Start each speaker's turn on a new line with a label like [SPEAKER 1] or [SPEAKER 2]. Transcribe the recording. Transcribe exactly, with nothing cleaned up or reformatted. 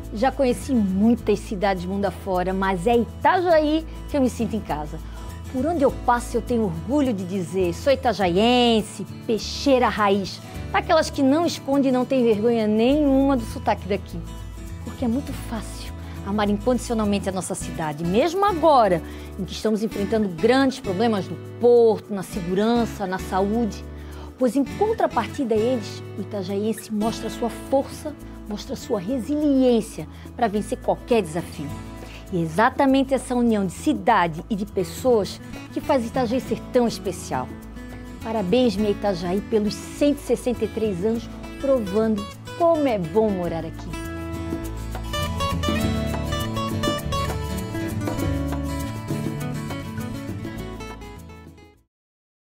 [SPEAKER 1] Já conheci muitas cidades mundo afora, mas é Itajaí que eu me sinto em casa. Por onde eu passo eu tenho orgulho de dizer, sou itajaiense, peixeira raiz, daquelas que não esconde e não tem vergonha nenhuma do sotaque daqui. Porque é muito fácil amar incondicionalmente a nossa cidade, mesmo agora, em que estamos enfrentando grandes problemas no porto, na segurança, na saúde. Pois em contrapartida a eles, o itajaiense mostra sua força, mostra sua resiliência para vencer qualquer desafio. E é exatamente essa união de cidade e de pessoas que faz Itajaí ser tão especial. Parabéns, minha Itajaí, pelos cento e sessenta e três anos, provando como é bom morar aqui.